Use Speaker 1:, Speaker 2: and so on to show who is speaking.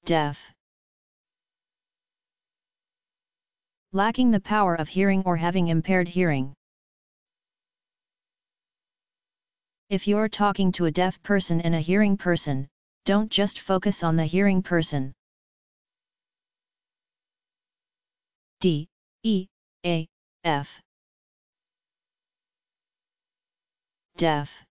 Speaker 1: deaf. Lacking the power of hearing or having impaired hearing. If you're talking to a deaf person and a hearing person, don't just focus on the hearing person. D, E, A, F. Deaf.